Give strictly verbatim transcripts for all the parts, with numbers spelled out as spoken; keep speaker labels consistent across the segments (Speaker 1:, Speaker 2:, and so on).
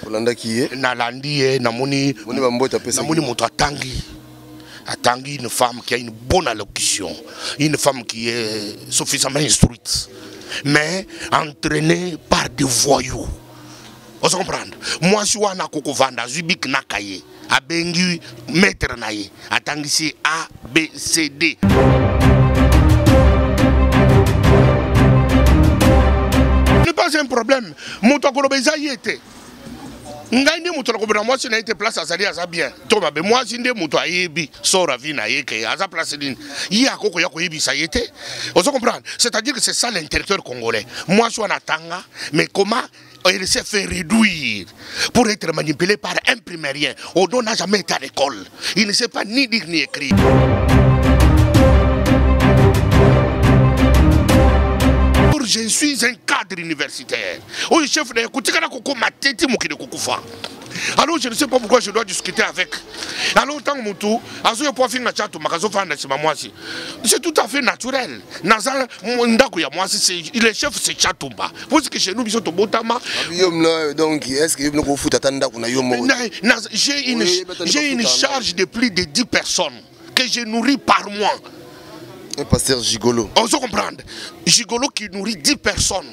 Speaker 1: Olanda qui est
Speaker 2: Nalandi, Namoni, Namoni Moto Tangi. Tangi, une femme qui a une bonne allocution, une femme qui est suffisamment instruite, mais entraînée par des voyous. Vous comprenez? Moi, je suis un Koko Vanda, Zubik Nakaye, Abengu, maître Naye, Atangi A, B, C, D. Ce n'est pas un problème. Moto Kolobeza y était. Ngai ndi mutu nakobera mwasi na ite place azali aza bien toma be mwasi ndi mutu ayebi sora vina yeke aza place din yi akoko ya koyebisa yete ozo comprendre, c'est-à-dire que c'est ça l'intellectuel congolais. Mwasi wana tanga mais comment il s'est fait réduire pour être manipulé par un primérien. Odo n'a jamais été à l'école, il ne sait pas ni lire ni écrire. Je suis un cadre universitaire. Oh, chef de alors je ne sais pas pourquoi je dois discuter avec. Alors tant que Moutou, c'est tout à fait naturel. Le chef c'est Chatumba. Parce que chez nous, ils sont au Botama.
Speaker 1: Donc, est-ce que vous foutez
Speaker 2: j'ai une, j'ai une charge de plus de dix personnes que je nourris par mois.
Speaker 1: Un pasteur gigolo.
Speaker 2: On se comprend. Gigolo qui nourrit dix personnes.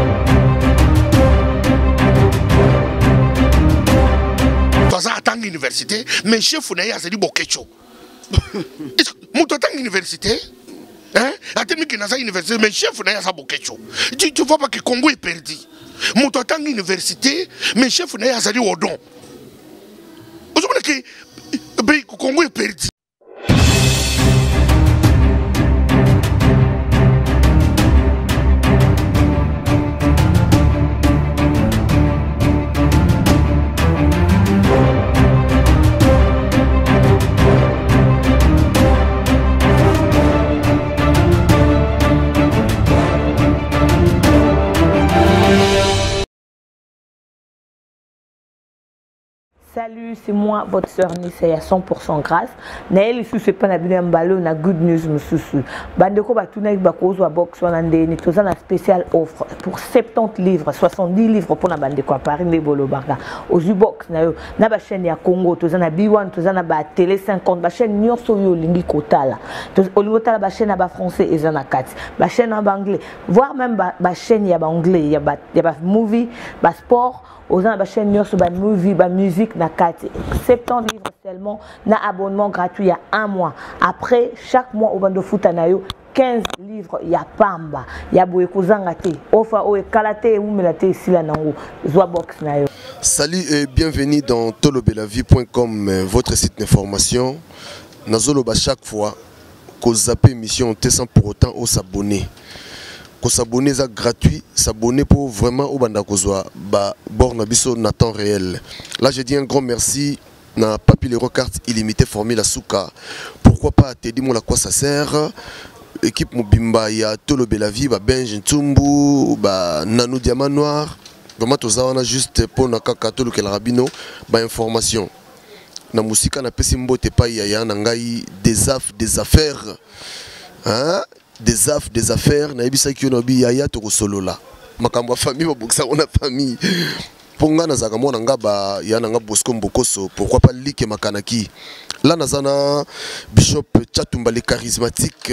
Speaker 2: Toi, à l'université, mais chef Funaya a dit Bokecho. Mouton à l'université, hein? À l'université, mais chef Funaya a Bokecho. Tu ne vois pas que Congo est perdu. Mouton à l'université, mais chef Funaya a dit Odon. Vous savez que le Congo est perdu.
Speaker 3: Salut, c'est moi, votre soeur Nissa, à cent pour cent grâce. Naël, si ce n'est pas un ballon, on a good news, monsieur. Bandeko Batuna, Bakozo, Box, on a une spéciale offre pour soixante-dix livres, soixante-dix livres pour la Bandeko à Paris, mais Bolo Barga. Au Zubox, na ba chaîne ya Congo, tu as na B un, tu as na ba télé cinquante, ba chaîne New York, Soyo, Lingi Kotala. Au niveau de la chaîne à français et zana quatre, ba chaîne en anglais, voire même ba chaîne ya anglais, il y a ba movie, ba sport. Aux gens de chaîne sur la movie, la musique, na quatre, soixante-dix livres seulement, na abonnement gratuit il y a un mois. Après chaque mois au bando foot anayo quinze livres, il y a pamba, il y a boye kozangate, ofa o kalate ou melate ici là nango, zoa box nayo.
Speaker 1: Salut et bienvenue dans tolobelavie point com, votre site d'information. Nazoloba chaque fois qu'on zappe émission sans pour autant au s'abonner. S'abonner c'est gratuit, s'abonner pour vraiment au banda kozwa ba borna biso na temps réel. Là je dis un grand merci na Papi Lero carte illimitée formule Souka. Pourquoi pas te dis moi à quoi ça sert? Équipe Mobimba ya Tolobelavie ba Benj Ntumbu ba Nanou Diamant Noir. Vraiment tout ça on a juste pour na kaka tolo kel rabino ba information. Na musika na pesi mbote pa ya ya na ngai des aff des affaires. Hein? Des affres, des affaires, na ebisa ki onobi yaya to solo la. Makambo ya famille babokisa on a famille. Ponga na zaka mona ngaba ya na Bosco Mbokoso, pourquoi pas like makanaki. Là nazana Bishop Chatumba le charismatique.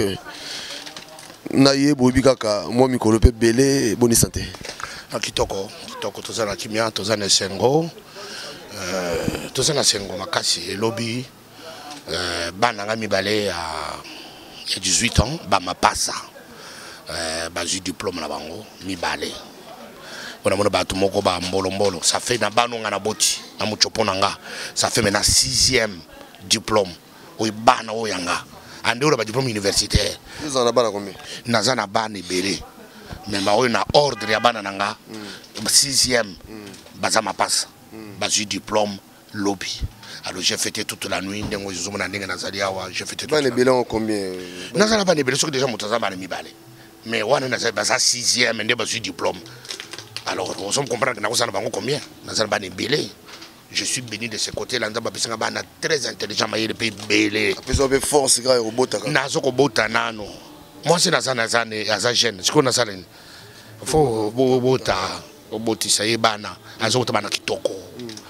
Speaker 1: Na ye bobi kaka moi mikolo pe belé bonne santé.
Speaker 2: Kitoko, kitoko tozana kimia tozana sengo. Euh tozana sengo makasi et lobby euh bana nga mibale ya il y a dix-huit ans, bah ma passe ça. Euh, bah j'ai diplôme là bango, mi balé. On a mon bateau moko ba mbolo mbolo. Ça fait na bano nga na boti, na muchopo nanga. Ça fait maintenant sixième diplôme. Oui bana o yanga. Ande o ba diplôme universitaire.
Speaker 1: Vous en avez bana combien?
Speaker 2: Naza na bana belé. Mais ba o na ordre ya bana nanga. Sixième. Baza ma passe. Bah j'ai diplôme lobby. Alors j'ai fêté toute la nuit, j'ai fêté toute la nuit.
Speaker 1: Les bilans combien?
Speaker 2: Non, ça n'a pas de bilans, c'est que déjà mon taza m'a mis balé. Mais on a pas sixième, on a pas diplôme. Alors on se comprend que nous avons combien? Nous avons pas de bilans. Je suis béni de ce côté-là, nous avons très intelligent, mais il est belé.
Speaker 1: Vous avez force, grâce au robot.
Speaker 2: Moi c'est Nazan Nazan et Azagen. Ce qu'on a ça, il faut bota, botisa, ebana, azota bana kitoko.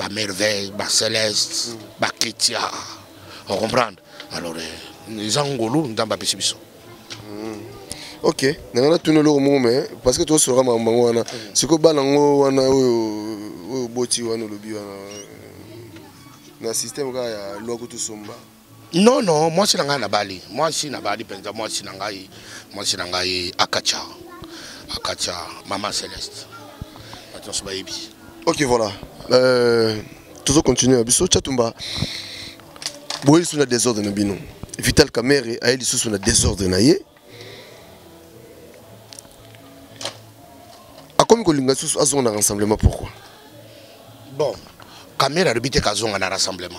Speaker 2: ba merveille, ba céleste, ba ketia. On comprend. Alors les angolous dans ba pesibiso.
Speaker 1: Ok, nana tout le monde parce que toi sera maman wana. C'est que balango wana o boti wana lobi wana. Na système ga ya loko tout somba.
Speaker 2: Non non, moi c'est nanga na Bali. Moi si na Bali penza moi si nanga moi si nanga Akacha. Akacha Maman Céleste. Attention ba yebi.
Speaker 1: Ok voilà. Euh toujours continuer biso chatumba. Boy sous na désordre na bino. Vital Kamerhe a ele sous na désordre na ye. Comme que sous a un rassemblement, pourquoi?
Speaker 2: Bon, Kamerhe a habité qu'à un rassemblement.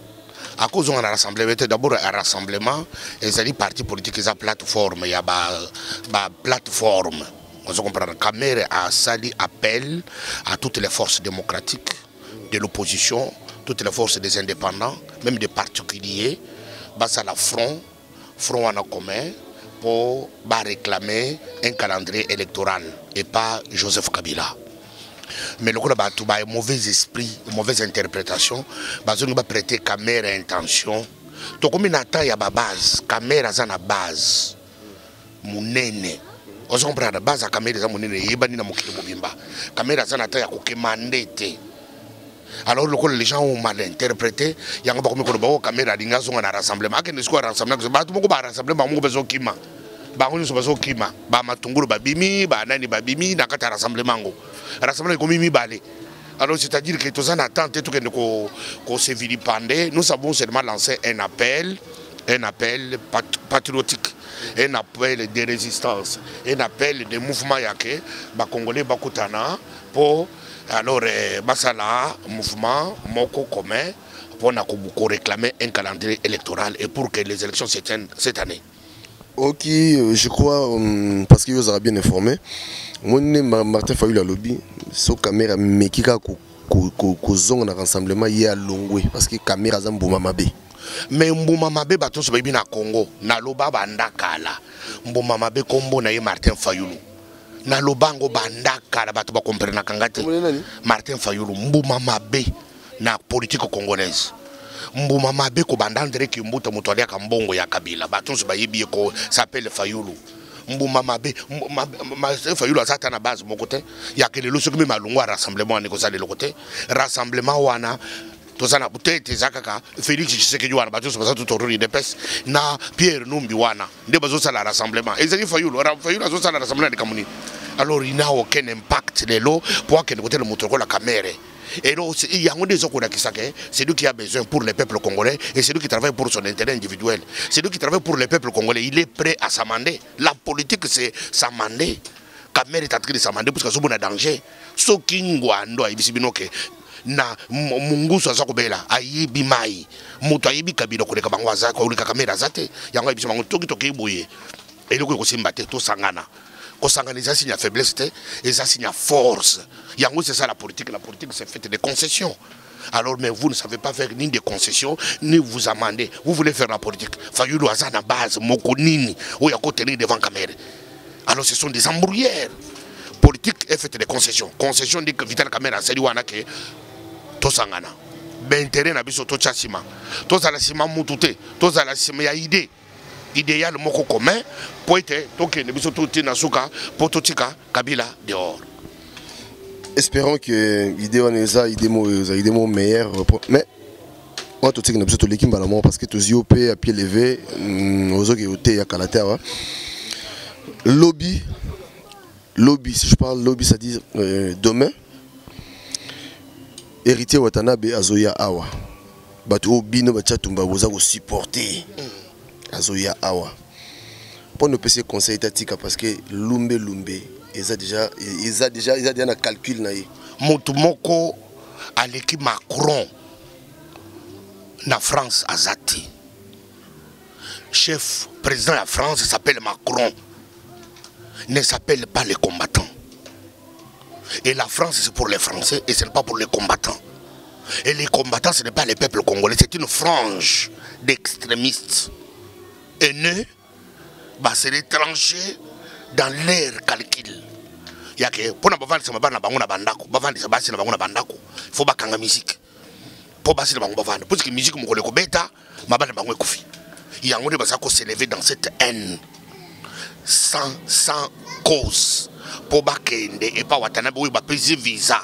Speaker 2: À cause d'un rassemblement, d'abord un rassemblement, et c'est des partis politiques, ils ont plateforme, il y a une plateforme. On se comprend. Kamerhe a sali appel à toutes les forces démocratiques de l'opposition, toutes les forces des indépendants, même des particuliers, bas à la front, front en commun, pour réclamer un calendrier électoral et pas Joseph Kabila. Mais le coup de un mauvais esprit, une mauvaise interprétation, ils ont prêté Kamerhe intention. Donc comme il y a une base, Kamerhe a une base, Mounene. On se comprend, la base de Kamerhe est Mounene, il y a une Mokile Kamerhe a une taille à mandate. Alors les gens ont mal interprété, il y a un peu de Kamerhe a dit un rassemblement. Il y a un rassemblement, il y a un rassemblement, il y a un rassemblement. Bango so bazo kima ba matunguru babimi ba nani babimi na kata rassemblement ngo rassemblement ko mimi balé. Alors c'est-à-dire que tous en attente tout que ko ko se vilipender, nous avons seulement lancé un appel un appel pat patriotique, un appel de résistance, un appel de mouvement yake ba congolais ba kutana pour alors basala mouvement moko commun pour na ko réclamer un calendrier électoral et pour que les élections se tiennent cette année.
Speaker 1: Ok, je crois, um, parce que vous avez bien informé, moi, Martin Fayulu a lobby, so Kamerhe mekika ko zong na rassemblement y a Longwe, parce que Kamerhe a Mbouma Mabe.
Speaker 2: Mais Mbouma Mabe bato so baby na Congo, na loba bandakala. Mbouma Mabe kombo na ye Martin Fayulu. Na lobango bandakala bato ba comprendre kangate. Martin Fayulu, Mbouma Mabe na politique congolaise. Mbouma Mabe ko bandandre ki mbuta mutolia kambongo ya Kabila batonso bayibi ko s'appelle Fayulu. Mbouma Mabe Martin Fayulu azata na base mokote ya kelelo soki me malungu a rassemblement ne ko za le côté rassemblement wana tozana butete zakaka Félix Tshisekedi wana batonso baza tout de pes na Pierre Numbi wana nde bazo sala rassemblement ezali Fayulu Fayulu azo sala rassemblement de kamuni. Alors il n'a aucun impact de l'eau pour que le côté de motoko la Kamerhe. Et donc, il y a un des gens c'est lui qui a besoin pour le peuple congolais et c'est lui qui travaille pour son intérêt individuel. C'est lui qui travaille pour le peuple congolais. Il est prêt à s'amender. La politique, c'est s'amender. Kamerhe est en train de s'amender parce que c'est un danger. Ce qui est un na munguso azakobela ayibi mai muto ayibi kabila koleka bango azaka koleka Kamerhe azate yango ayibi bango toki toki boye et le ko simba te to sangana. Ça signe faiblesse et ça signe force. C'est ça la politique. La politique, c'est fait des concessions. Alors, mais vous ne savez pas faire ni des concessions, ni vous amender. Vous voulez faire la politique. Fayulu a na base, mokonini, ou y'a tenir devant Kamerhe. Alors, ce sont des embrouillères. Politique est faite des concessions. Concession dit que Vital Kamerhe a sali wana ke to sangana. Ben terrain na biso to chasima. To za la sima mutute. To za la sima ya idée. Idéal moko commun pour être donc ne biso tout nasuka pour totika Kabila dehors.
Speaker 1: Espérons que l'idée on est ça idée mo idée mo meilleur mais moi tout que ne biso to l'équipe balamon parce que tous yop à pied levé aux autres qui ya kalater lobby lobby si je parle lobby ça dit euh, demain héritier Watanabe azoya awa bato bino bachatumba boza ko supporter Azoya Awa. Pour ne pas se conseiller tatika parce que Lumbe Lumbe, ils ont déjà, ils ont déjà, ils ont déjà un calcul naïe.
Speaker 2: Montumoko à l'équipe Macron, na France azati. Chef président de la France s'appelle Macron, ne s'appelle pas les combattants. Et la France c'est pour les Français et ce n'est pas pour les combattants. Et les combattants ce n'est pas les peuples congolais, c'est une frange d'extrémistes. Haineux, bah c'est retranché dans leur calcul. Il y a que pour ne pas faire ça, il faut bakanga musique. pour passer le bango bavana parce que musique moko le kobeta mabana bango ekufi yango ne basa ko s'élever dans cette haine sans sans cause pour bakende et pas watana bo ba pesi visa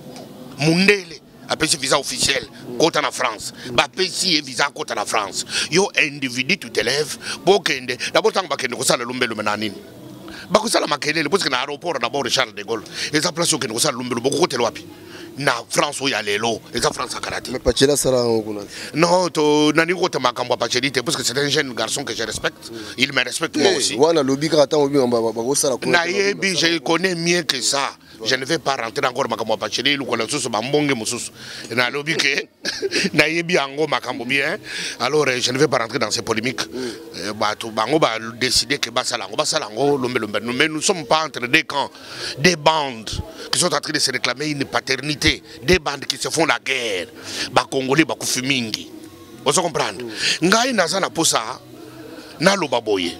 Speaker 2: mundele a pesi visa officiel côté en France ba pesi visa côté en France yo individu tu t'élèves pour kende d'abord tant bakende ko sala lumbelo menanini bakosala makelele parce que na aéroport d'abord Charles de Gaulle et ça place que ko sala lumbelo boko côté wapi na France où il y a lelo et ça France à karaté
Speaker 1: mais Pachela sala
Speaker 2: non to nani ko tama kambo Pacheli parce que c'est un jeune garçon que je respecte il me respecte moi aussi
Speaker 1: wana lobi kata obi ba sala ko
Speaker 2: na yebi je connais mieux que ça je ne vais pas rentrer encore makambo Pacheli lu ko la soso ba mbonge mususu na lobi que na yebi ango makambo bien alors je ne vais pas rentrer dans ces polémiques ba to bango ba décider que ba sala ngo ba sala ngo lombe lombe mais nous sommes pas entre des camps des bandes qui sont en train de se réclamer une paternité. Des bandes qui se font la guerre, ba Congolais ba kufimingi. Vous comprenez? Ngai nazana posa na lobaboye.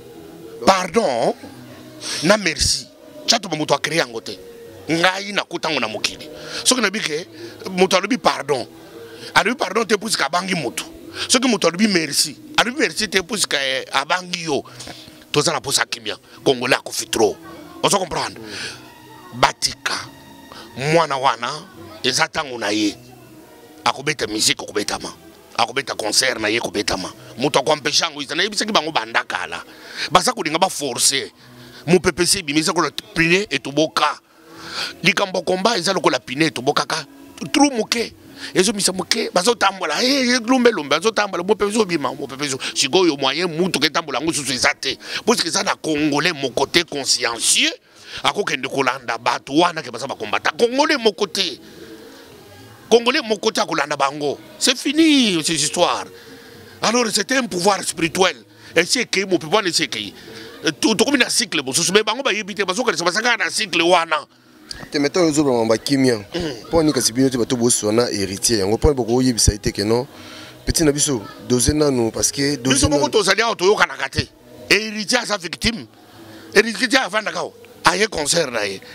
Speaker 2: Pardon, na merci. Chato ba muto akrea ngote. Ngai na kutango na mokili. Soki na bike muto alobi pardon. Alobi pardon te puska bangi muto. Soki muto alobi merci. Alobi merci te puska abangi yo. Tozana posa kimia. Congolais akufitro. Vous comprenez? Batika mwana wana ezatango na ye akobeta musique akobetama akobeta concert na ye kobetama muto akwambeshango izana yebisaki bango bandakala basa kulinga ba forcer mu P P C bimisa ko pine etoboka likambo komba ezalo ko la pine etobokaka trou muke ezo misa muke bazo tambola eh lumbe lumbe bazo tambola mo P P C bima mo P P C sigoyo moyen mutu ke tambola ngo susu ezate parce que ça na congolais mon côté consciencieux akokende kolanda bato wana ke basa bakombata congolais mon côté congolais mon côté kolanda bango c'est fini ces histoires alors c'était un pouvoir spirituel et c'est que mon pouvoir c'est que tout comme un cycle bon so bango ba yebite baso ka basanga na cycle wana
Speaker 1: te mettons aux autres ba kimia pour ni kasibino te bato bosona héritier yango pour boko yebisa ite que non petit na biso dozena nous parce que
Speaker 2: dozena nous to zalia to yo kana kate héritier sa victime héritier avanda kao aye concert na ye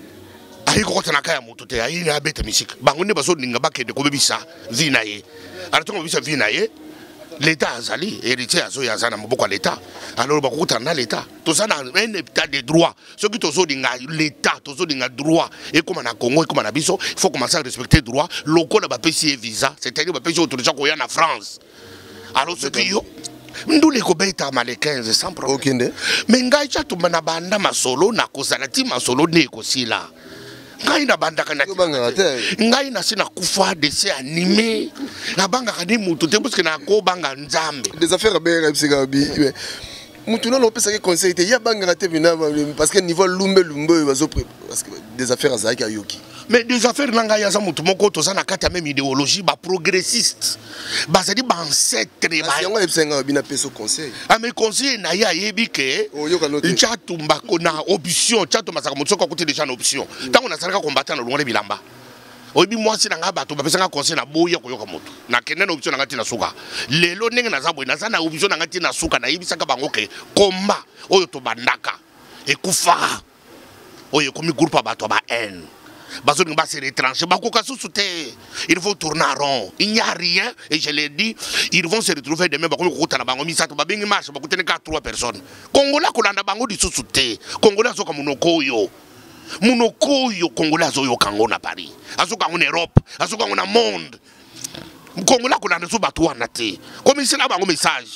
Speaker 2: aye ko tana kaya mutu te aye na beta musique bango ne baso ninga bakende ko bebisa vi na ye aratongo bebisa vi na ye l'état azali héritier azo ya zana maboko l'état alors bakuta na l'état to ça na un état de droit ce qui tozo dinga l'état tozo dinga droit et comme na Congo et comme na biso il faut commencer à respecter droit loko na ba pesi visa c'est-à-dire ba pesi autorisation ko ya na France alors ce qui yo ndule ko beta male quinze sans problème mais ngai cha to na banda masolo na kozala ti masolo ne ko sila ngai na banda kana ngai na sina kufa dessin animé na banga kani mutu te parce que na ko banga nzambe
Speaker 1: des affaires bien psychabi mutu non opesa ke conseil te ya banga te vina parce que niveau lumbe lumbe bazo parce que des affaires azaki ayoki
Speaker 2: mais des affaires nanga ya za mutu moko to za na kata même idéologie ba progressiste ba ça dit ba ancêtre ba
Speaker 1: yango esenga bina peso conseil
Speaker 2: ah mais conseil na ya yebi ke nchatumba ko na option chatumba saka mutu ko kuti déjà na option tango na saraka combattre na longole bilamba obi moi si nanga bato ba pesanga conseil na boya ko yoka mutu na kende na option nanga tina suka lelo ndenge na zabwe na sana option nanga tina suka na yebisaka bango ke komba oyo to bandaka ekufa oyo komi groupe bato ba haine bazo ni ba se retrancher ba koka sous ils vont tourner en rond il n'y a rien et je l'ai dit ils vont se retrouver demain ba ko ko na bango misato ba bengi marche ba ko teneka trois personnes Congolais ko landa bango di sous te Congolais zo ka munoko yo munoko yo Congolais zo yo kango na Paris azoka en Europe azoka en monde Congolais ko landa so bato wana te comme c'est là bango message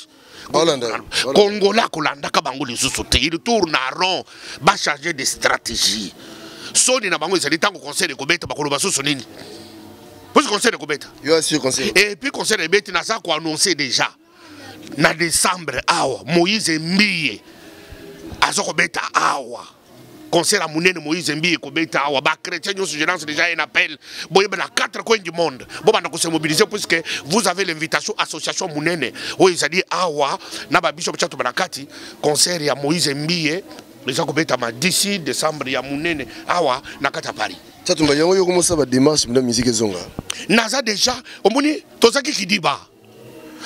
Speaker 2: Congolais ko landa ka bango di sous te il tourne en rond ba changer de stratégie soni na bango ezali tango conseil de kobeta bakolo basoso nini parce que conseil de kobeta
Speaker 1: yo assure conseil
Speaker 2: et puis conseil de beta na ça ko annoncer déjà na décembre awa Moïse Mbiye azo kobeta awa conseil la munene Moïse Mbiye kobeta awa ba chrétien yo suggérance déjà un appel boye na quatre coins du monde bo bana ko se mobiliser puisque vous avez l'invitation association munene o ezali awa na ba bishop chato banakati conseil ya Moïse Mbiye les gens qui d'ici décembre ya munene awa nakata Paris
Speaker 1: chatumba yango yo komosa ba démarche na musique zonga
Speaker 2: naza déjà omoni tozaki kidiba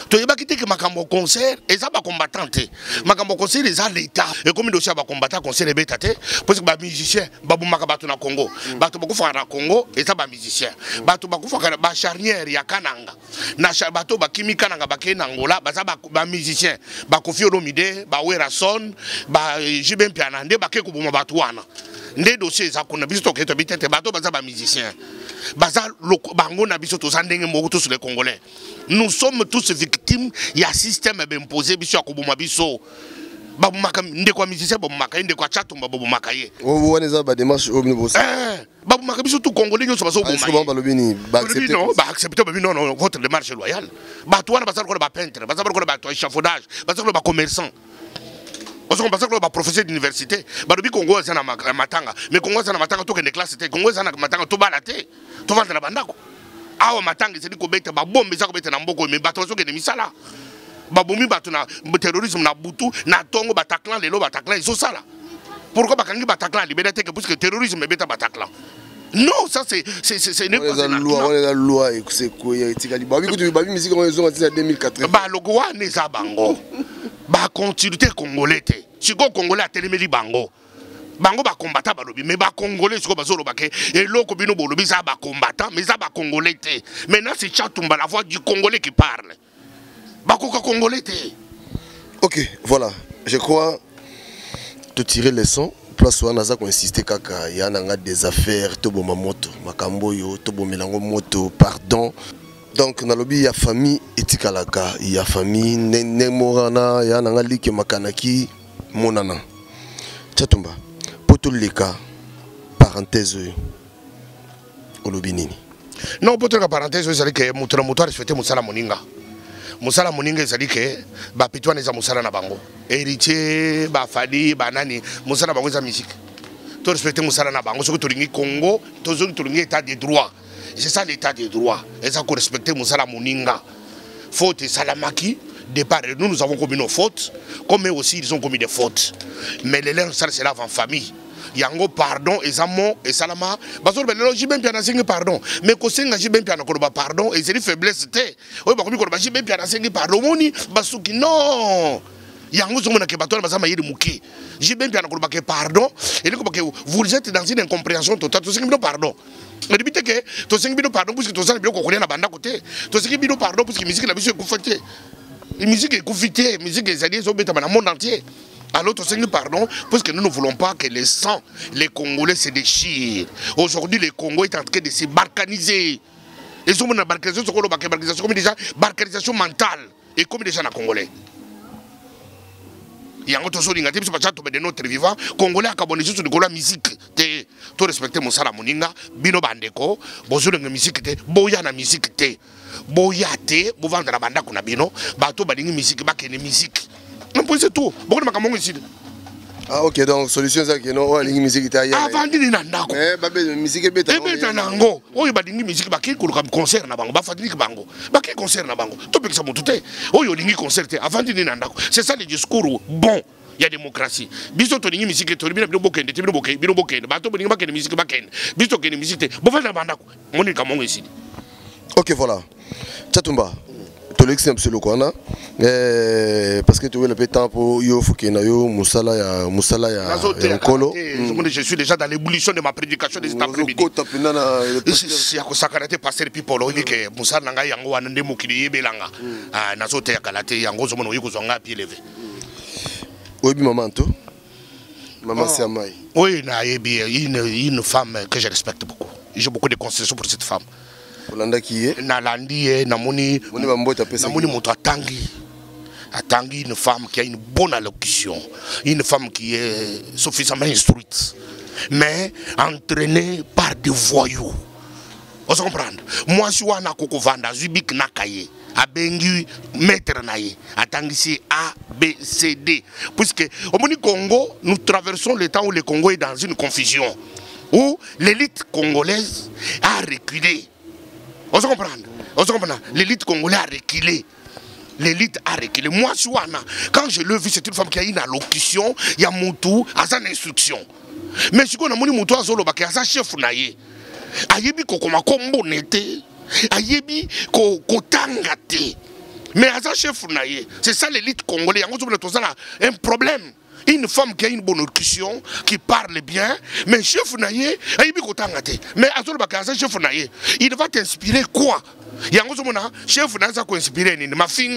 Speaker 2: toyeba ki te ke makambo concert eza ba combattant te makambo concert eza l'état et comme dossier ba combattant concert ebeta te parce que ba musicien ba bumaka bato na Congo bato bakufa na Congo eza ba musicien bato bakufa ba charnière ya Kananga na bato ba kimi Kananga ba ke na Angola baza ba musicien ba Koffi Olomide ba Werason ba Jibem Piana nde ba ke ko buma bato wana nde dossier eza kuna biso to ke to bitete bato baza ba musicien baza bango na biso to zandenge moko tous les Congolais. Nous sommes tous victimes, il y a un système imposé, il y a un système imposé. Babumaka ndeko musicien babumaka ndeko chatumba babumaka ye.
Speaker 1: Vous avez des démarches omnibus.
Speaker 2: Eh, babumaka biso tout Congolais nous sommes babumaka. Est-ce que balobini ba accepter? Non, ba accepter non non votre démarche est loyale. Ba toi na bazar ko ba peintre, bazar ko ba échafaudage, bazar ko ba commerçant. Parce qu'on pense que les professeurs d'université, les Congo sont en matanga, mais Congo sont en matanga, tout est classe, Congo sont en matanga, tout balaté, tout va dans la bandako. Ah, matanga, c'est dit qu'on bête, bah bombe, ça qu'on bête dans beaucoup, mais bateau sont des misala. Baboumi batuna, terrorisme na butu, na tongo bataklan, les lots bataklan, ils sont ça là. Pourquoi bakangi bataklan, liberté que parce que terrorisme est bête bataklan. Non, ça c'est c'est c'est une
Speaker 1: loi. On est la loi et c'est quoi? Il y a des babi que tu babi musique on est en deux mille quatre.
Speaker 2: Bah le goa n'est pas bango. Ba continuité congolais te siko congolais atelemeli bango bango ba combattant balobi mais ba congolais siko bazolo bake et loko bino bolobi ça ba combattant mais ça ba congolais te maintenant c'est Chatumba la voix du congolais qui parle ba koka congolais te.
Speaker 1: OK, voilà, je crois te tirer les sons place où naza ko insister kaka ya nanga des affaires to boma moto makambo yo to bomelango moto pardon. Donc, dans il y a famille etikalaka, il y a famille nemorana, il y a nangali makanaki monana. Chatumba, poto leka parenthèse olobinini.
Speaker 2: Non, poto la parenthèse c'est que mutuna muto respecter musala moninga. Musala moninga c'est que ba pitwa neza musala na bango. Héritier, ba fali, ba nani, musala bango za musique. To respecter musala na bango, so que to ringi Congo, to zo to ringi état de droit. C'est ça l'état de droit. Et ça faut respecter Moussala Mouninga. Faute et Salamaki, départ. Nous, nous avons commis nos fautes, comme eux aussi, ils ont commis des fautes. Mais les lèvres, ça, c'est là en famille. Yango pardon, et Zamo, et Salama. Parce que j'ai bien bien pardon. Mais quand j'ai bien bien pardon, et c'est une faiblesse. Oui, parce que j'ai bien bien pardon. Basuki, non. Yango zomona ke bato bazama yiri muki. J'ai bien bien pardon. Et vous êtes dans une incompréhension totale. Tout ce qui pardon. Mais depuis que tu sais que pardon parce que tu sais que tu na banda côté. Tu sais que pardon parce que musique la musique est confitée. La musique est confitée, la musique est alliée dans le monde entier. Alors tu sais que pardon parce que nous ne voulons pas que les sangs, les Congolais se déchirent. Aujourd'hui, le Congo est en train de se balkaniser. Ils sont dans balkanisation, balkanisation comme déjà balkanisation mentale et comme déjà na Congolais. Il y a un autre chose qui est de notre vivant. Congolais a carbonisé sur la musique. Tu respectes mon salam moninga, bino bandeko, bozo de musique te, boya na musique te, boya te, bovan de la banda kuna bino, bato badingi musique, bakene musique. Non, c'est tout. Beaucoup de makamon ici.
Speaker 1: Ah ok, donc solution c'est que non, on a une musique italienne.
Speaker 2: Avant de n'andako.
Speaker 1: Eh, babé musique est bête.
Speaker 2: Eh bête nango. Oh il badingi musique baki ko comme concert na bango, ba fadini bango. Baki concert na bango. To pekisa motuté. Oh yo lingi concert avant de n'andako. C'est ça le discours bon. Il y a démocratie. Biso to lingi musique to bino bokende, bino bokende, bino bokende. Ba to lingi bakende musique bakende. Biso kende musique. Bo fa na bandako. Moni kamongo ici.
Speaker 1: OK, voilà. Chatumba. To l'exemple c'est le kwana. Eh parce que tu veux le temps pour yo fukena yo musala ya musala ya nkolo.
Speaker 2: Je suis déjà dans l'ébullition de ma prédication des après-midi. C'est à consacrer passer les people on dit que musala nanga yango wana nde mokili yebelanga. Ah nazo te yakalate yango zo mono yiko zonga pied levé.
Speaker 1: Oui, maman, toi. Maman, c'est Amaï.
Speaker 2: Oui, une, une femme que je respecte beaucoup. J'ai beaucoup de considération pour cette femme.
Speaker 1: Olanda qui est
Speaker 2: Nalandi, Namoni, Namoni Moto Atangi. Atangi, une femme qui a une bonne allocution. Une femme qui est suffisamment instruite. Mais entraînée par des voyous. Vous comprenez? Moi, je suis un Koko Vanda, Zubik Nakaye. Abengi maître naïe, attendez A, B, C, D. Puisque au Congo, nous traversons le temps où le Congo est dans une confusion. Où l'élite congolaise a reculé. On se comprend? On se comprend? L'élite congolaise a reculé. L'élite a reculé. Moi, quand je l'ai vu, c'est une femme qui a une allocution, il y a Moutou, à son instruction. Mais si on a Moutou à Zolo, il y a un chef naïe. Ayebi kokoma kombo nete. Ayebi ko kotanga te. Mais à ça chef naïe, c'est ça l'élite congolaise. On a un problème. Une femme qui a une bonne élocution, qui parle bien, mais chef naïe, mais à ça chef naïe, il va t'inspirer quoi? Il y a un chef naïe qui inspirer ma fille.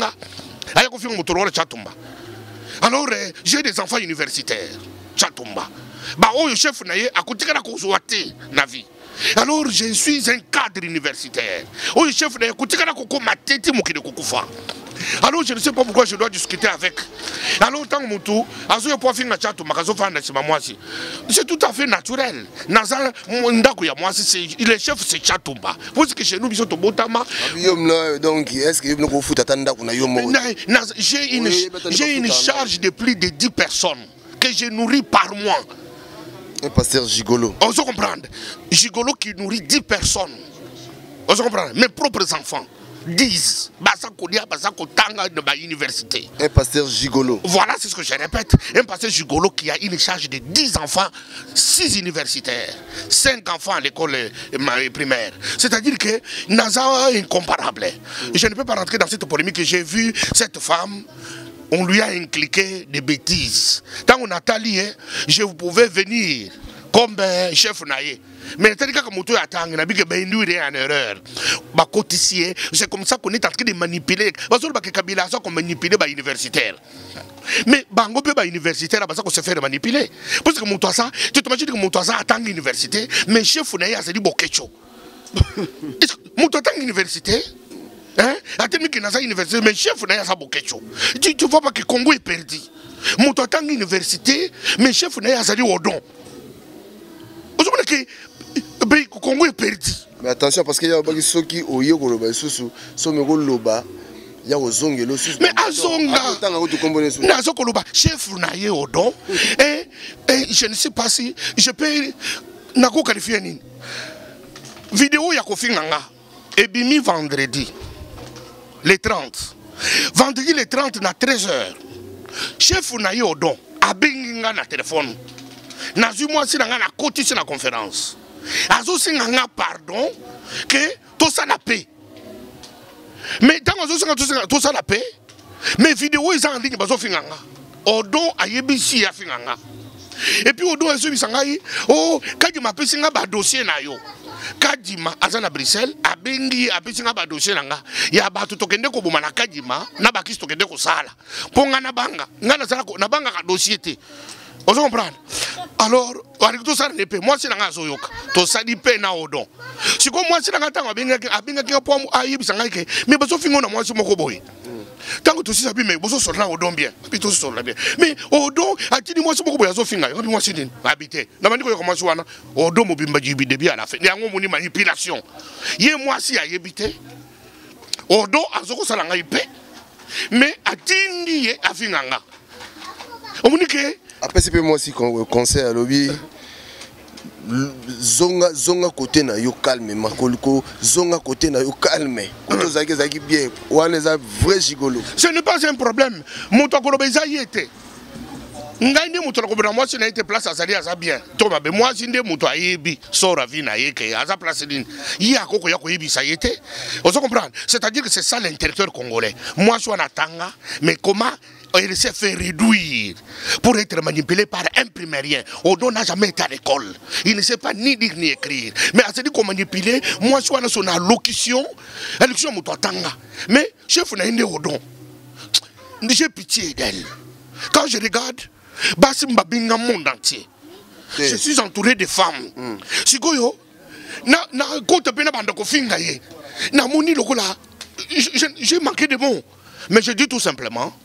Speaker 2: Alors j'ai des enfants universitaires, Chatumba. Bah oh le chef naïe a coûté la cause na vie. Alors je suis un cadre universitaire. Oh le chef naïe a coûté la cause ma tête mon qui de kukufa. Alors je ne sais pas pourquoi je dois discuter avec. Alors tant que Moutou, c'est tout à fait naturel. Le chef c'est Chatumba. Parce que chez nous, ils Botama.
Speaker 1: Donc est-ce que vous fout attendre
Speaker 2: j'ai une, j'ai une charge de plus de dix personnes que je nourris par mois.
Speaker 1: Un pasteur gigolo.
Speaker 2: On se comprend. Gigolo qui nourrit dix personnes. On se comprend. Mes propres enfants. dix.
Speaker 1: Un pasteur gigolo.
Speaker 2: Voilà, c'est ce que je répète. Un pasteur gigolo qui a une charge de dix enfants, six universitaires, cinq enfants à l'école primaire. C'est-à-dire que Naza est incomparable. Je ne peux pas rentrer dans cette polémique. J'ai vu cette femme, on lui a inculqué des bêtises. Tant qu'on a tali, je vous pouvais venir comme euh, chef naïe. Mais c'est comme ça qu'on est en train de manipuler. Parce que Kabila a manipulé les universitaires. Mais Bango peut les universitaires, parce qu'on se fait manipuler. Parce que Moutouassa, tu t'imagines que Moutouassa attend l'université, mais chef naïe a dit Bokecho. Moutouassa attend l'université. Hein? Attends que Naza université, mais chef naïe a Bokecho. Tu vois pas que Congo est perdu. Moutouassa attend l'université, mais chef naïe a dit Odon. Vous savez que le Congo est perdu.
Speaker 1: Mais attention, parce qu'il y a des gens qui ont eu des choses, il y a des gens qui
Speaker 2: mais Azonga, chef naïe Odon, et je ne sais pas si je peux nako qualifier ni vidéo ya Kofi Nganga et bimi vendredi le trente. Vendredi le trente na treize heures. Chef naïe Odon a benga na téléphone. Nazu moi si na côté sur la conférence. Azo singanga pardon que tout ça la paix. Mais tant que tout ça la paix, mes vidéos ils sont en ligne bazo finganga. Odon ayebisi ya finganga. Et puis Odon azo sangai oh kadima pesinga ba dossier na yo. Kadima azana Bruxelles abengi apesinga ba dossier nanga. Ya ba to tokende ko boma na Kadima na ba kisto tokende ko sala. Ponga na banga, ngana sala ko na banga ka dossier te. On se comprend. Alors, tout ça n'est pas. Moi, c'est un zoyoka. Tout ça n'est pas na Odon. Si comme moi, c'est un temps à bien à bien à point à y bisangaïke. Mais parce que moi, c'est mon coboy. Tant que tout ça, mais vous sortez là Odon bien. Puis tout ça bien. Mais Odon, a dit moi, c'est mon coboy à Zofina. Et puis moi, c'est habité. La manière dont comment soit Odon mobimba jibi de bien à la fin. Il y a une manipulation. Yé moi, si à y habiter. Odon a Zoko Salangaïpe. Mais a Tindi à Finanga. On me dit que.
Speaker 1: Après c'est moi aussi conseil à lobby zonga zonga côté na yo calme makoliko zonga côté na yo calme koto zaki zaki bien wana za vrai gigolo.
Speaker 2: Ce n'est pas un problème. Moto kolobeza yete ngani moto kolobeza moi si na été place à salir ça bien to ba moi si ndé moto ayebi sora vi na yeke à sa place din yi akoko ya ko yebi ça yete. On se comprend. C'est-à-dire que c'est ça l'intellectuel congolais. Moi je suis en Atanga mais comment il s'est fait réduire pour être manipulé par un primérien. Odon n'a jamais été à l'école. Il ne sait pas ni lire ni écrire. Mais à ce qu'on manipulé, moi je suis dans son allocution, allocution Moutouatanga. Mais chef n'a pas Odon. J'ai pitié d'elle. Quand je regarde, Bassim Babinga monde entier. Je suis entouré de femmes. Si goyo, na na côté pena bandako finga ye. Na moni lokola, j'ai manqué de mots. Mais je dis tout simplement.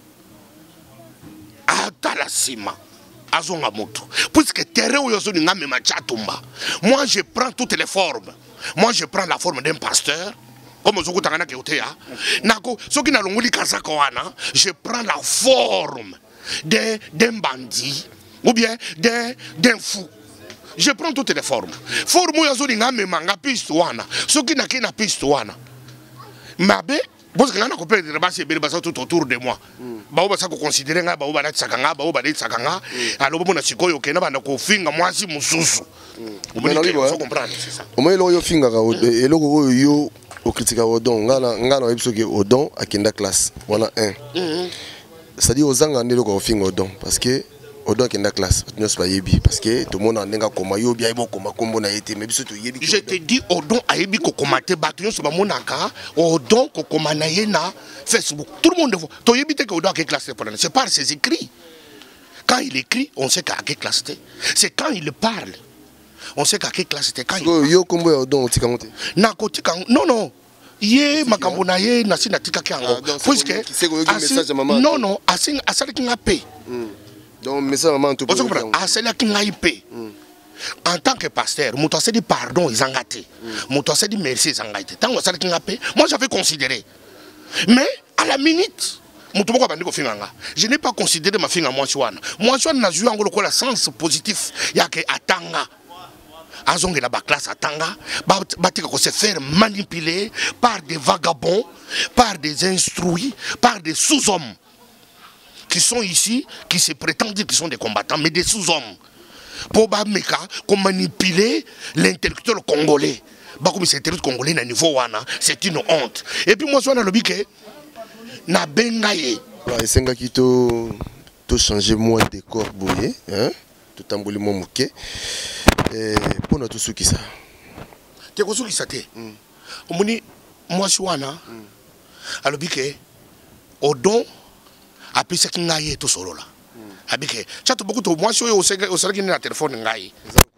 Speaker 2: Atalasima azonga moto puisque terrain où yozo ninga mema Chatumba. Moi je prends toutes les formes. Moi je prends la forme d'un pasteur comme ozoko tangana ke oteya nako soki na longoli kasaka wana je prends la forme d'un d'un bandit ou bien d'un d'un fou. Je prends toutes les formes. Forme où yozo ninga mema nga piste wana soki na ke na piste wana mabe. Parce que quand on peut dire tout autour de moi, bah on va considérer nga bah on va être sakanga bah on va être sakanga alors bon na sikoyo ke na banda ko finga moi si mususu. On peut comprendre c'est ça.
Speaker 1: Au moins lo yo finga ka eloko yo au critique Odon ngana ngana ebiso ke Odon akenda classe voilà un ça dit aux angane le ko finga Odon parce que Odon akenda classe nous pas yebi parce que tout le monde ndenga koma yo bia ibo koma kombo na été mais biso to yebi
Speaker 2: je te dis Odon ayebi ko komate batu yo ba monaka Odon ko komana ye na Facebook tout le monde voit to yebi te que Odon akenda classe c'est par ses écrits. Quand il écrit, on sait qu'à quelle classe c'était. C'est quand il parle, on sait qu'à quelle classe c'était. Quand il
Speaker 1: yo kombo Odon otikamote.
Speaker 2: Na kotika non non. Yé makambo na ye na sina tika kiango. Puisque non non, asin asali kinga pe.
Speaker 1: Donc message maman tout.
Speaker 2: Vous comprenez? Asali kinga pe. En tant que pasteur, mon toi s'est dit pardon ils ont gâté. Mon toi s'est dit merci ils ont gâté. Tant asali kinga pe, moi j'avais considéré. Mais à la minute je n'ai pas considéré ma fille à moi. Moi, je n'ai joué en le sens positif. Il y a que Atanga. Azonge la classe Atanga. Batika se faire manipuler par des vagabonds, par des instruits, par des sous-hommes qui sont ici, qui se prétendent dire qu'ils sont des combattants, mais des sous-hommes. Pour Bameka, qu'on manipuler l'intellectuel congolais. Comme l'intellectuel congolais à niveau wana, c'est une honte. Et puis moi, je suis dans le biquet. Na bengaye
Speaker 1: esenga ki to to changer moins décor boye hein to tamboli mo muke eh pona to suki ça
Speaker 2: te ko suki ça te omoni moi wana alobike Odon apesa ki ngaye to solola abike chato beaucoup to moi oyo o sala ki na téléphone ngaye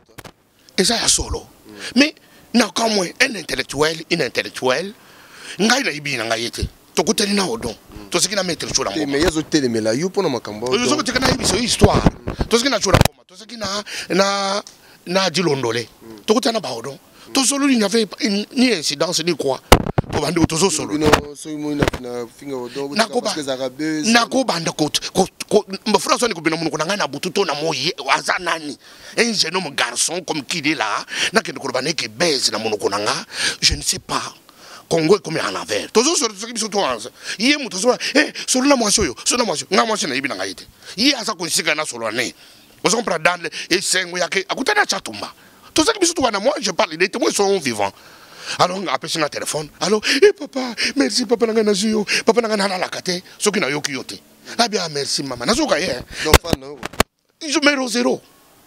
Speaker 2: eza ya solo mais na comme un intellectuel une intellectuelle ngaye na ibi na ngaye te to kuteli na Odon to ce qui na mettre sur la ngoma
Speaker 1: mais yazo tele mela yo pona makambo
Speaker 2: to ce que na hibiso histoire to ce qui na sur la ngoma to ce qui na na na dilondole to kutana ba Odon to solo il n'y avait ni incidence ni quoi pour bande to solo
Speaker 1: no so mo na na finga Odon parce que arabeuse
Speaker 2: na ko bande ko ko mfra so ni ko bina muno na ngana bututo na moyi azanani un jeune homme garçon comme qui est là na ke ko bane ke base na muno ko nga je ne sais pas Congo est comme en envers. Tous ceux qui sont tous ensemble. Hier, nous tous eh, sur la moitié, sur la moitié, na moitié na ibi na ngaite. Hier, ça consiste à na solo ané. Vous comprenez dans les cinq ya ke akuta na chatumba. Tous ceux qui sont tous na moi, je parle, les témoins sont vivants. Alors, on appelle sur le téléphone. Alors, eh papa, merci papa na ngana zuyo, papa na ngana na lakate, ceux qui na yoki yote. Ah bien, merci maman. Na zoka hier.
Speaker 1: Donc fan no.
Speaker 2: Numéro zéro.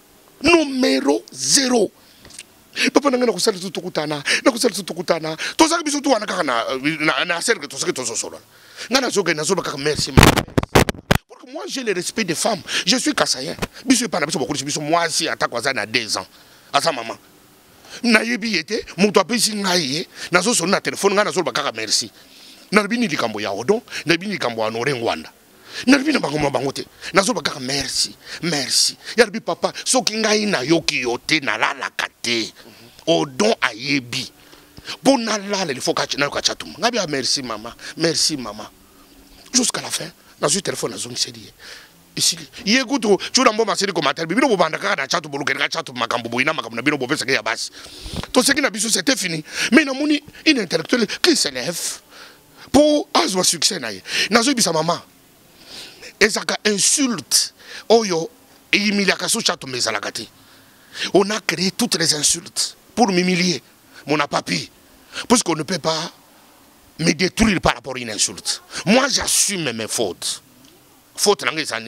Speaker 2: Numéro zéro. Papa nanga na kusala tout kutana na kusala tout kutana to saka biso to wana kaka na na serke to saka to solo ngana zoga na zoba kaka merci parce que moi j'ai le respect des femmes je suis kassayen biso pas na biso beaucoup biso moi si ata kwa na deux ans à sa maman na yebi yete muto apesi ngai na zo solo na téléphone ngana zoba kaka merci na bini likambo ya Odon na bini likambo ya Norengwanda na bini bango bango te na zoba kaka merci merci ya bi papa soki ngai na yoki yote na la la kate Odon ayebi bona la il faut que na ka chatum ngabi merci maman merci maman jusqu'à la fin na zo téléphone na zo msedi ici yeguto chura mboma seri commentaire bibino bobanda kaka na chatu boluka ka chatu makambo boina makambo na bino bopesa ya basi to ce qui na biso c'était fini mais na moni une intellectuelle qui s'élève pour avoir succès na ye na zo bisa maman ezaka insulte oyo et humiliaka so chatu mezalaka te on a créé toutes les insultes pour m'humilier mon papi parce qu'on ne peut pas me détruire par rapport à une insulte. Moi j'assume mes fautes faute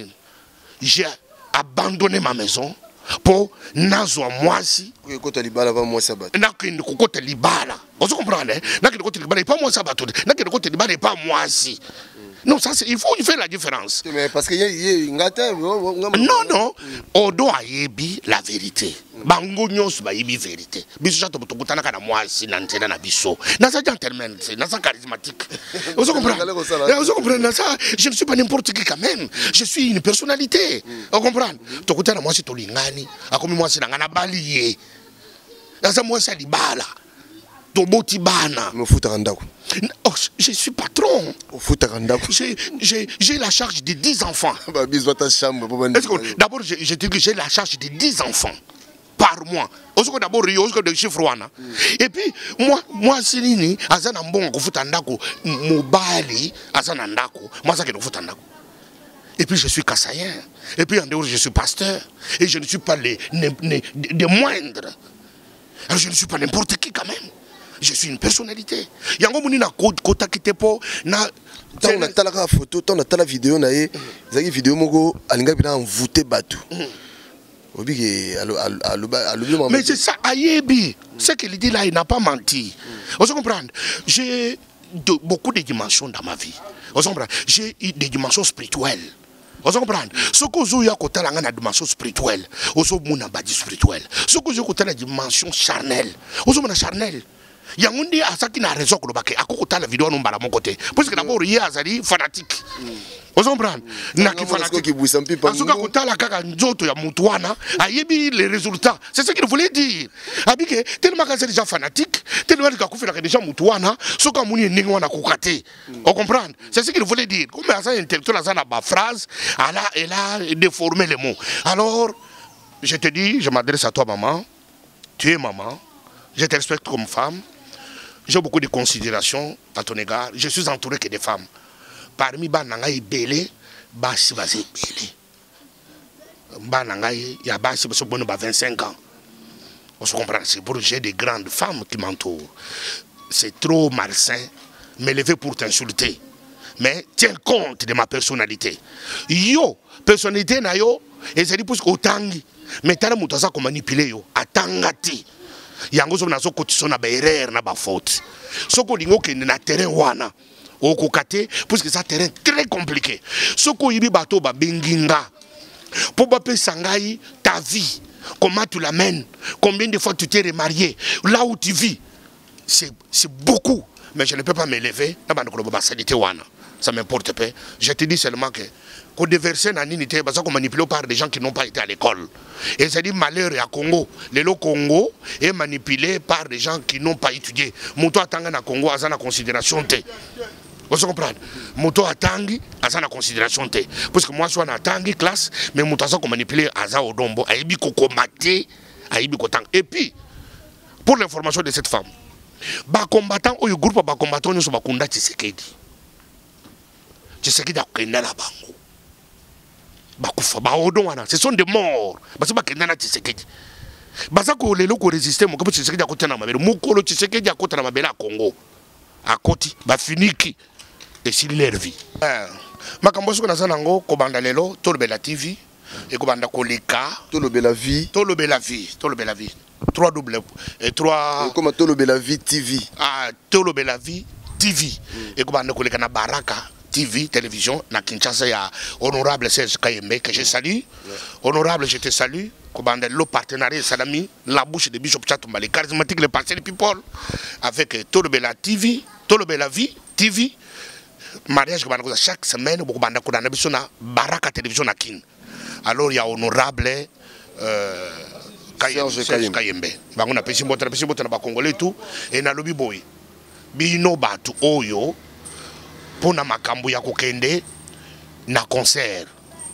Speaker 2: j'ai abandonné ma maison pour nazwa mwasi
Speaker 1: kokota libala va mwasi abato
Speaker 2: nakende kokota libala vous comprenez nakende kokota libala pas mwasi abato nakende kokota libala pas mwasi. Non, ça c'est il faut faire la différence.
Speaker 1: Mais parce que y a ngata
Speaker 2: non non Odon ayebi la vérité. Bango nyos ba yebi vérité. Biso chato botokutana kana mwasi na ntena na biso. Na ça gentleman, c'est na ça charismatique. Vous comprenez? Vous comprenez na ça je ne suis pas n'importe qui quand même. Je suis une personnalité. Vous comprenez? Tokutana mwasi tolingani, akomi mwasi na ngana baliye. Na ça mwasi libala. Toboti bana.
Speaker 1: Me futa randako.
Speaker 2: Oh, je suis patron. J'ai la charge de dix enfants. D'abord, je dis que j'ai la charge de dix enfants par mois. D'abord, de chiffre. Et puis, moi, moi, c'est nini, azana mbongo kufutandako, mobali, azana ndako, moi, ça que kufutandako. Et puis, je suis kassayen. Et puis, en dehors, je suis pasteur. Et je ne suis pas les, les, les, les moindres. Alors, je ne suis pas n'importe qui quand même. je suis une personnalité. Yango moni na kota kitepo na
Speaker 1: tant na tala ka photo, tant na tala vidéo na ye, zaki vidéo moko alinga bina envoûté batu. Obi alo alo alo.
Speaker 2: Mais c'est ça ayebi. Ce qu'il dit là, il n'a pas menti. Vous comprenez? J'ai beaucoup de dimensions dans ma vie. Vous comprenez? J'ai des dimensions spirituelles. Vous comprenez? Ce que vous avez côté la dimension spirituelle, vous avez une badi spirituelle. Ce que vous avez côté la dimension charnelle, vous avez une charnelle. Il y a un dit à ça qui n'a raison que le baquet. À côté la vidéo non bala mon côté. Parce que d'abord il y a azali fanatique. Vous comprenez? Na qui fanatique. Parce que côté la kaka nzoto ya mutuana, ayebi les résultats. C'est ce qu'il voulait dire. Abike tellement que c'est déjà fanatique, tellement que kufela que déjà mutuana, ce que muni ningo na kokate. Vous comprenez? C'est ce qu'il voulait dire. Comme ça intellectuel ça na ba phrase, elle a elle a déformé les mots. Alors je te dis, je m'adresse à toi maman. Tu es maman. Je te respecte comme femme. J'ai beaucoup de considération à ton égard. Je suis entouré que des femmes. Parmi Banangaï Belé, Bassi Basé Belé. Banangaï, il y a Bassi Basé Belé, vingt-cinq ans. On se comprend, c'est pour j'ai des grandes femmes qui m'entourent. C'est trop malsain, m'élever pour t'insulter. Mais tiens compte de ma personnalité. Yo, personnalité na yo, et c'est dit pour que tangi. Mais t'as la moutaza qu'on manipule yo, atangati. Yango zo nazo kotiso na ba erreur na ba faute. Soko lingo ke na terrain wana. Oko kate parce que ça terrain très compliqué. Soko yibi bato ba benginga. Pour ba pe sangai ta vie. Comment tu l'amènes? Combien de fois tu t'es remarié? Là où tu vis. C'est c'est beaucoup, mais je ne peux pas m'élever na ba ndoko ba salité wana. Ça m'importe pas. Je te dis seulement que qu'on déverser na ninité parce qu'on manipulé par des gens qui n'ont pas été à l'école. Et c'est dit malheur à Congo. Le Congo est manipulé par des gens qui n'ont pas étudié. Moto atanga na Congo a na considération té. Vous comprenez? Moto atangi a na considération té. Parce que moi je suis en tangi classe, mais moto a qu'on manipulé a odombo, a ibi koko maté, a ibi kotang. Et puis pour l'information de cette femme, ba combattant ou groupe ba combattant nous ba kunda Tshisekedi. Tshisekedi a kenda na bango. Bakufa ba odonwana, ce sont des morts. Parce que kenda na Tshisekedi. Baza ko lelo ko résister mo ko Tshisekedi a kotana mabele. Mukolo Tshisekedi a kotana mabele a Congo. A koti ba finiki et si leur vie. Euh makambo soko na zanango ko banda lelo to lobela T V et ko banda ko leka
Speaker 1: to lobela vie,
Speaker 2: to lobela vie, to lobela vie. trois double et trois
Speaker 1: comme to lobela vie T V.
Speaker 2: Ah, to lobela vie T V et ko banda ko leka na Baraka T V, télévision, na Kinshasa, il y a honorable Serge Kayembe, que je salue. Honorable, je te salue. Le partenariat Salami, la bouche de Bishop Chatumba, les charismatiques, les parcelles people, avec Tolobela T V, Tolobela Vie, T V, mariage que chaque semaine, on a Baraka Télévision à Kin. Alors il y a honorable euh, Serge Kayembe. On a pêché mon travail, on a Congolais tout, et on a lobby boy. Bino Batu Oyo. Pour na makambu ya kokende na concert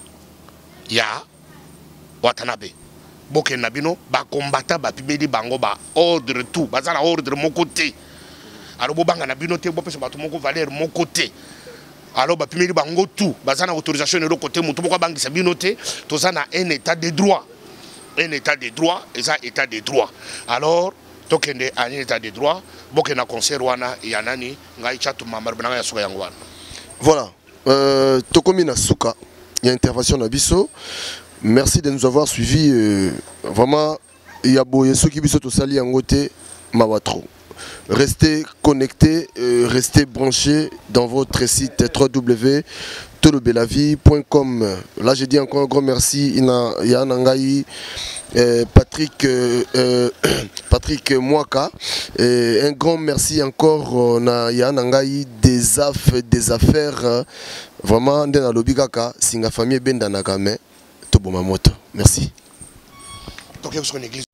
Speaker 2: ya Watanabe boke na bino ba combattant ba pibeli bango ba ordre tout bazala ordre mon côté alors bo banga na bino te bo pesa ba tout mon valeur mon côté alors ba pibeli bango tout bazana autorisation de l'autre côté mutu boko bangisa bino te tozana un état de droit un état de droit et ça état de droit alors tokende un état de droit boke na concert wana ya nani ngai chatu mamar bana ya suka yango wana.
Speaker 1: Voilà, euh, tokomi na suka, il y a intervention na biso. Merci de nous avoir suivis. Euh, vraiment, il y a beau ceux qui biso to sali yangote mawatro. Restez connectés, euh, restez branchés dans votre site w w w point tolobelavie point com. Là, je dis encore un grand merci. Il y a un Nangaï, euh, Patrick, euh, euh, Patrick Mwaka. Et un grand merci encore. Il y a un Nangaï des affaires, des affaires. Euh, vraiment, dans la lobby kaka, singa famille ben danakame, tobomamoto. Merci.